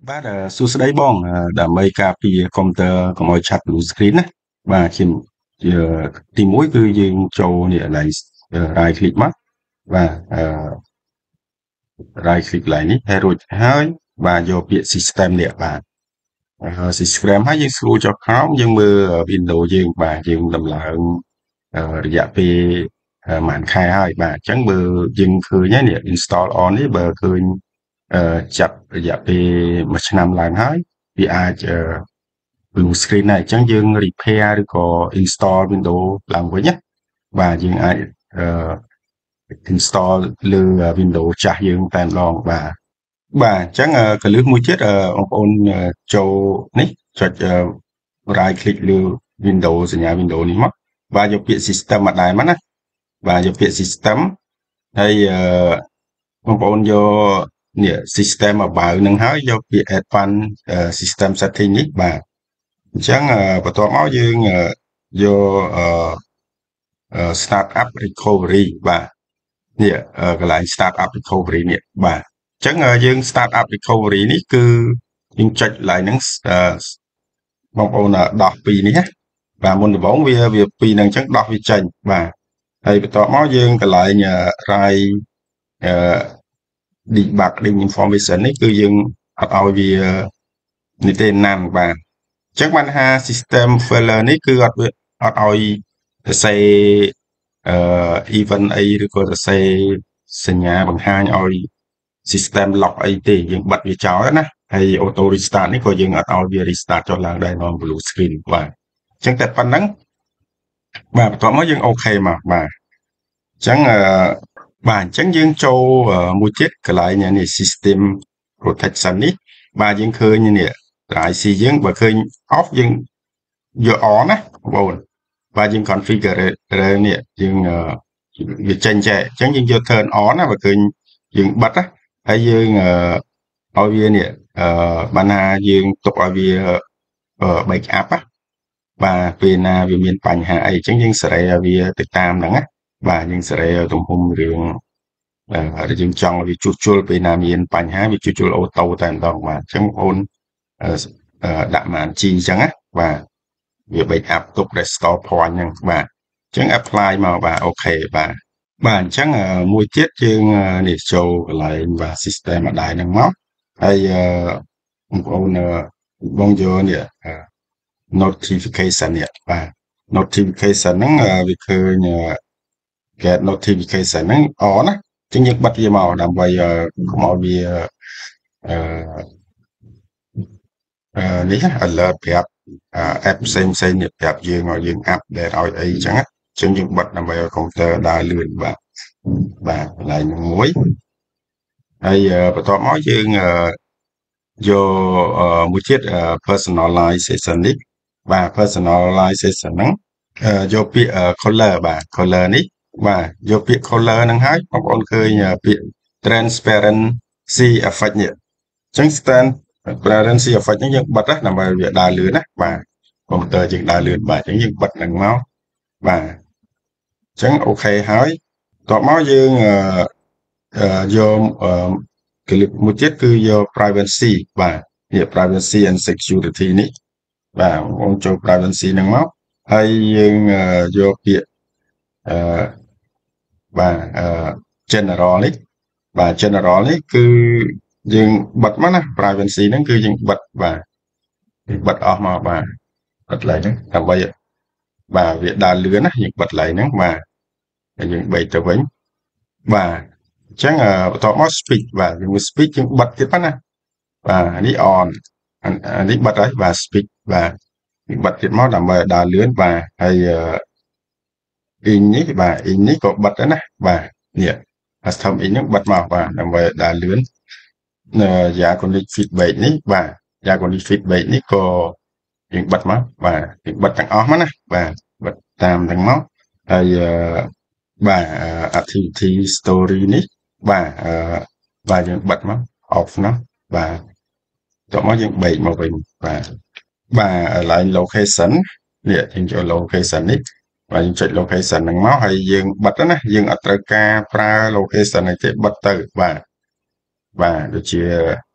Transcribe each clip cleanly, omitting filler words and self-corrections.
បាទសួស្តីបងដើម្បីការពារកុំព្យូទ័រកុំឲ្យឆាប់ blue screen ណាបាទជាទីមួយគឺយើងចូលនេះកន្លែង right click មកបាទright click កន្លែងនេះហើយរួចហើយបាទយកពាក្យ system នេះបាទ system ហើយយើងស្រួលចុះក្រោមយើងមើល Windows យើងបាទយើងដំឡើងរយៈពេលប្រហែលខែហើយបាទអញ្ចឹងបើយើងឃើញហើយនេះ install on នេះបើឃើញចាប់រយៈពេលមួយឆ្នាំឡើងហើយវាអាចblue screen ហើយអញ្ចឹងយើង repair ឬក៏ install Windows ឡើងវិញណាបាទយើងអាចinstall លើ Windows ចាស់យើងតែម្ដងបាទអញ្ចឹងកលឹះមួយទៀតបងប្អូនចូលនេះចុច right click លើ Windows សញ្ញា Windows នេះមកបាទយកពាក្យ system មកដែរមកណាបាទយកពាក្យ system ហើយបងប្អូនយកនេះ system មកបើនឹងហើយយកពាក្យ advanced system setting នេះបាទអញ្ចឹងបន្ទាប់មកយើងយកstart up recovery បាទនេះកន្លែង start up recovery នេះបាទអញ្ចឹងយើង start up recovery នេះគឺយើងចុចកន្លែងហ្នឹងបងប្អូនដោះពីនេះណាបាទមុនដំបូងវាពីហ្នឹងអញ្ចឹងដោះវាចេញបាទហើយបន្ទាប់មកយើងកន្លែង right debugging information នេះគឺយើងអត់ឲ្យវានេះទេណាំបាទអញ្ចឹងបានថា system failure នេះគឺអត់ឲ្យសរសេរevent អីឬក៏សរសេរសញ្ញាបង្ហាញឲ្យ system lock អីទេយើងបិទវាចោលណាហើយ auto restart នេះក៏យើងអត់ឲ្យវា restart ចុះឡើងដែរនាំ blue screen បាទអញ្ចឹងតែប៉ុណ្្នឹងបាទបន្ទាប់មកយើងអូខេមកបាទអញ្ចឹងបាទអញ្ចឹងយើងចូលមួយទៀតកន្លែងនេះ system protection នេះបាទយើងឃើញនេះ IC យើងបើឃើញ off យើងយក on ណាបងប្អូនបាទយើង configure នេះយើងវាចេញចែអញ្ចឹងយើងយក turn on ណាបើឃើញយើងបិទណាហើយយើងឲ្យវានេះបានថាយើងទុកឲ្យវា back up ណាបាទពេលណាវាមានបញ្ហាអីអញ្ចឹងយើងសេរីឲ្យវាទៅតាមហ្នឹងណាបាទយើងសេរីឲ្យទំហំរឿងយើងចង់ឲ្យវាជួសជុលពេលណាមានបញ្ហាវាជួសជុលអូតូតែម្ដងបាទអញ្ចឹងបងប្អូនដាក់ម៉ាន G អញ្ចឹងណាបាទវា back up ទុក restore point ហ្នឹងបាទអញ្ចឹង apply មកបាទអូខេបាទអញ្ចឹងមួយទៀតយើងនេះចូលកន្លែងបាទ system ម្ដាយហ្នឹងមកហើយបងប្អូនបងយកនេះnotification នេះបាទ notification ហ្នឹងវាឃើញ get notification ហ្នឹងអណាអញ្ចឹងយើងបិទវាមកដើម្បីកុំឲ្យវានេះ alert ប្រាប់ app ផ្សេងនេះប្រាប់យើងឲ្យយើង update ឲ្យអីអញ្ចឹងអញ្ចឹងយើងបិទដើម្បីឲ្យកុំព្យូទ័រដើរលឿនបាទកន្លែងមួយហើយបន្ទាប់មកយើងយកមួយទៀត personalization នេះបាទ personalization ហ្នឹងយកពាក្យ color បាទ color នេះបាទយកពាក្យ color ហ្នឹងហើយបងប្អូនឃើញពាក្យ transparency effect នេះអញ្ចឹង transparency effect ហ្នឹងយើងបិទណាដើម្បីវាដើរលឿនណាបាទកុំព្យូទ័រយើងដើរលឿនបាទអញ្ចឹងយើងបិទហ្នឹងមកបាទអញ្ចឹងអូខេហើយបន្ទាប់មកយើងយកគលឹកមួយទៀតគឺយក privacy បាទនេះ privacy and security នេះបាទបងចូល privacy ហ្នឹងមកហើយយើងយកពាក្យបាទ general នេះបាទ general នេះគឺយើងបិទមកណា privacy ហ្នឹងគឺយើងបិទបាទបិទអស់មកបាទបិទឡើងហ្នឹងដើម្បីបាទវាដើរលឿនណាយើងបិទឡើងហ្នឹងបាទហើយយើងបែកទៅវិញបាទអញ្ចឹងបន្ទាប់មក speed បាទយើង speed យើងបិទទៀតណាបាទនេះ on នេះបិទហើយបាទ speed បាទបិទទៀតមកដើម្បីដើរលឿនបាទហើយin នេះបាទ in នេះក៏បិទដែរណាបាទនេះ custom in ហ្នឹងបិទមកបាទដើម្បីដើរលឿនDiagnostic feedback នេះបាទ Diagnostic feedback នេះក៏យើងបិទមកបាទយើងបិទទាំងអស់មកណាបាទបិទតាមទាំងមកហើយបាទ activity story នេះបាទយើងបិទមក off ណាបាទតោះមកយើងបែកមកវិញបាទline location នេះយើងចូល location នេះបាទយើងចុច location ហ្នឹងមកហើយយើងបិទណាយើងអត់ត្រូវការប្រើ location នេះទេបិទទៅបាទដូចជា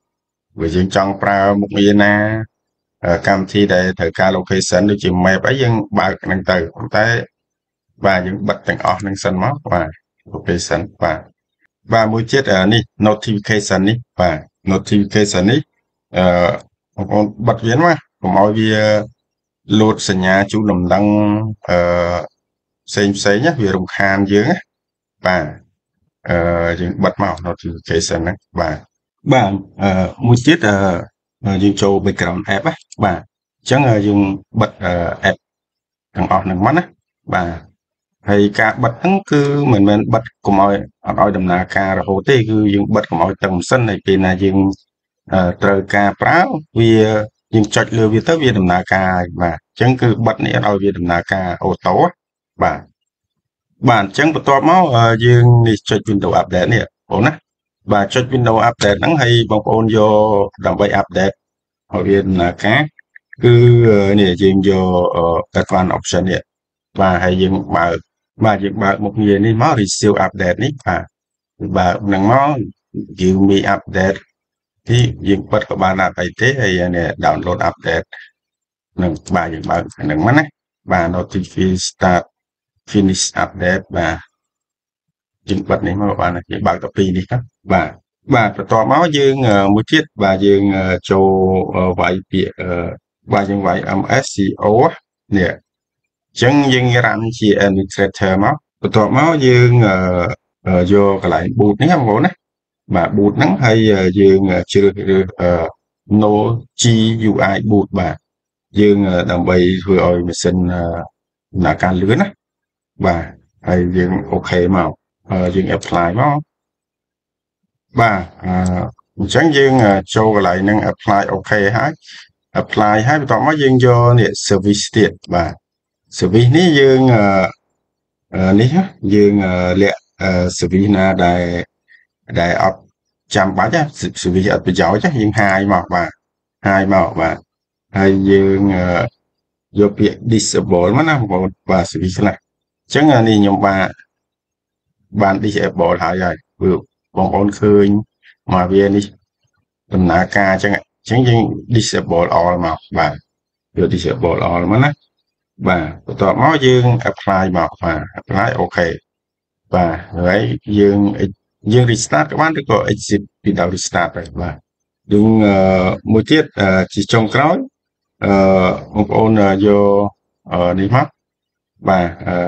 វាយើងចង់ប្រើមុខងារណាកម្មវិធីដែលត្រូវការ location ដូចជា map អីយើងបើកហ្នឹងទៅប៉ុន្តែបាទយើងបិទទាំងអស់ហ្នឹងសិនមកបាទ location បាទមួយទៀតនេះ notification នេះបាទ notification នេះអឺបងប្អូនបិទវាមកកុំឲ្យវាលោតសញ្ញាជូនដំណឹងអឺផ្សេងណាវារំខានយើងណាបាទយើងបិទមក notification ហ្នឹងបាទមួយទៀតយើងចូល background app ណាបាទអញ្ចឹងយើងបិទ app ទាំងអស់ហ្នឹងមកណាបាទហើយការបិទហ្នឹងគឺមិនមែនបិទកុំឲ្យអត់ឲ្យដំណើរការរហូតទេគឺយើងបិទកុំឲ្យតឹងម៉ាស៊ីនហើយពេលណាយើងត្រូវការប្រើវាយើងចុចលើវាទៅវាដំណើរការហើយបាទអញ្ចឹងគឺបិទនេះអត់ឲ្យវាដំណើរការអូតូបាទអញ្ចឹងបន្ទាប់មកយើងនេះចុច Windows Update នេះបងណាបាទចុច Windows Update ហ្នឹងហើយបងប្អូនយកដើម្បី update ឲ្យវាដំណើរការគឺនេះយើងយក Advanced Option នេះបាទហើយយើងបើកមុខងារនេះមក Receive Update នេះបាទបើកហ្នឹងមក Give me update ទីយើងបិទក៏បានដែរទេហើយនេះ download update នឹងបាទយើងបើកហ្នឹងមកណាបាទ notify start finish update បាទយើងបិទនេះមកបានយើងបើកទៅពីរនេះទៅបាទបន្ទាប់មកយើងមួយទៀតបាទយើងចូលវាយពាក្យបាទយើងវាយ MSCO នេះអញ្ចឹងយើងរ៉ាំជា administrator មកបន្ទាប់មកយើងយកកន្លែង boot នេះបងប្អូនណាបាទ boot ហ្នឹងហើយយើងជ្រើសរើសno GUI boot បាទយើងដើម្បីធ្វើឲ្យម៉ាស៊ីនដំណើរការលឿនណាបាទហើយយើងអូខេមកយើង apply មកបាទអញ្ចឹងយើងចូលកន្លែងហ្នឹង apply អូខេហើយ apply ហើយបន្ទាប់មកយើងយកនេះ service ទៀតបាទ service នេះយើងនេះយើងលាក់ service ណាដែលអត់ចាំបាច់ service អត់ប្រយោជន៍យើងហាយមកបាទហើយយើងយកពាក្យ disable មកណាបងប្អូនបាទ service ខ្លះអញ្ចឹងនេះខ្ញុំបាន disable ហើយព្រោះបងប្អូនឃើញមកវានេះដំណើរការអញ្ចឹងយើង disable all មកបាទយក disable all មកណាបាទបន្ទាប់មកយើង apply មកបាទ apply អូខេបាទហើយយើង restart ក៏បានឬក៏ exit ពីដល់ restart ទៅបាទយើងមួយទៀតជាចុងក្រោយបងប្អូនយកនេះមកបាទ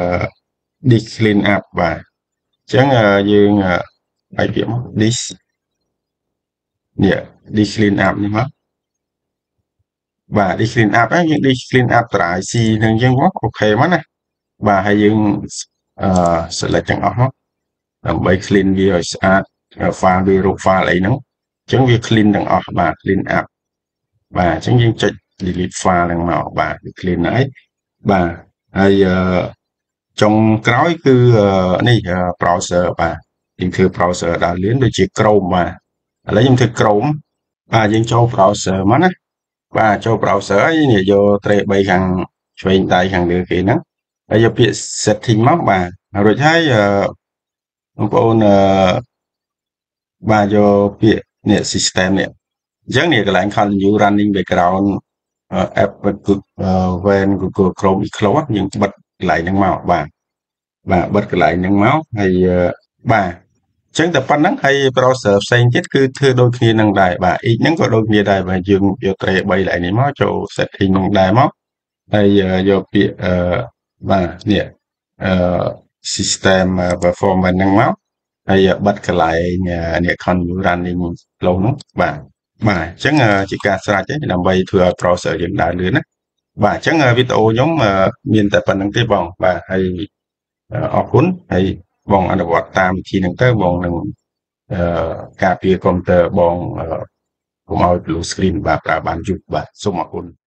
this clean up បាទអញ្ចឹងយើងឲ្យពាក្យមក this clean up នេះមកបាទ this clean up ហ្នឹងយើង this clean up តារាយ C ហ្នឹងយើងមកអូខេមកណាបាទហើយយើងselect ទាំងអស់មកដើម្បី clean វាឲ្យស្អាត file វារូប file អីហ្នឹងអញ្ចឹងវា clean ទាំងអស់បាទ clean up បាទអញ្ចឹងយើងចុច delete file ហ្នឹងមកបាទវា clean ហើយបាទហើយចុងក្រោយគឺនេះ browser បាទយើងធ្វើ browser ដើរលឿនដូចជា Chrome បាទឥឡូវខ្ញុំធ្វើ Chrome បាទយើងចូល browser មកណាបាទចូល browser ហើយនេះយក tray 3ខាងឆ្វេងដៃខាងលើគេហ្នឹងហើយយកពាក្យ setting មកបាទរួចហើយបងប្អូនបាទយកពាក្យនេះ system នេះអញ្ចឹងនេះកន្លែង continue running background app when Google Chrome is closed យើងបិទកន្លែងហ្នឹងមកបាទបិទកន្លែងហ្នឹងមកហើយបាទអញ្ចឹងតែប៉ុណ្្នឹងហើយ browser ផ្សេងទៀតគឺធ្វើដូចគ្នានឹងដែរបាទ X ហ្នឹងក៏ដូចគ្នាដែរបាទយើងយក tray 3កន្លែងនេះមកចូល setting ហ្នឹងដែរមកហើយយកពាក្យបាទនេះsystem performance ហ្នឹងមកហើយបិទកន្លែងនេះ continue running flow ហ្នឹងបាទអញ្ចឹងជាការស្រេចដើម្បីធ្វើឲ្យ browser យើងដើរលឿនណាបាទអញ្ចឹងវីដេអូខ្ញុំមានតែប៉ុណ្្នឹងទេបងបាទហើយអរគុណហើយបងអនុវត្តតាមវិធីហ្នឹងទៅបងនឹងការពារកុំព្យូទ័របងកុំឲ្យ blue screen បាទប្រើបានយូរបាទសូមអរគុណ